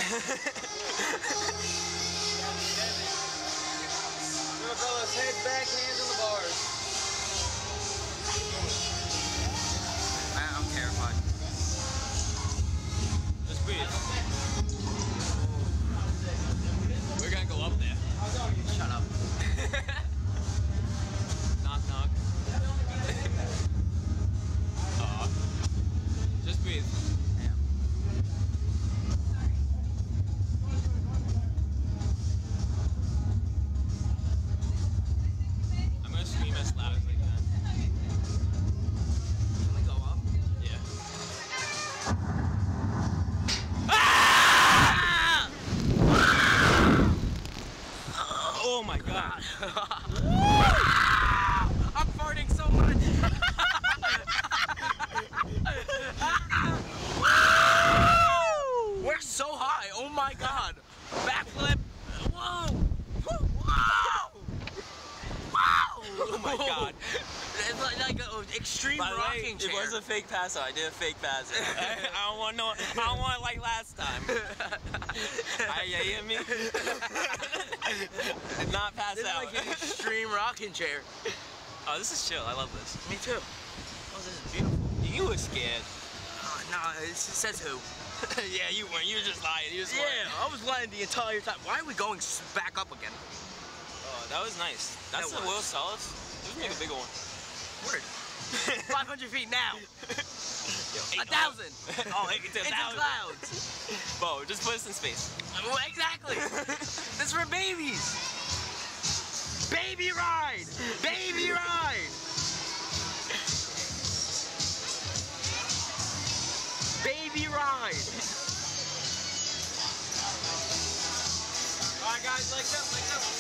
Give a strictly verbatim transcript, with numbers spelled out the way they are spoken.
Come on, fellas, heads back, hands on the bars. I, I'm terrified. Just breathe. We're gonna go up there. Shut up. Knock, knock. Aw. Just breathe. Yeah. I'm gonna scream as loud as I can. Can we go up? Yeah. Oh my god. I'm farting so much. We're so high. Oh my god. Backflip. Whoa. Whoa. Wow. Oh my god. It's like, like an extreme By the way, rocking it chair. was a fake pass out. I did a fake pass out. I, I don't want no. I don't want it like last time. I, you hear me? Did not pass This is out. like an extreme rocking chair. Oh, this is chill. I love this. Me too. Oh, this is beautiful. You were scared. Oh, no, it says who? Yeah, you weren't. You were just lying. You just Yeah, lying. I was lying the entire time. Why are we going s- back up again? Oh, that was nice. That's That the was. World Solids. Let's make a bigger one. Word. five hundred feet now. Yo, A thousand. Oh, it's a It's in thousand. clouds. Bo, just put us in space. Well, exactly. This is for babies. Baby ride. Baby ride. Baby ride. All right, guys, legs up, legs up.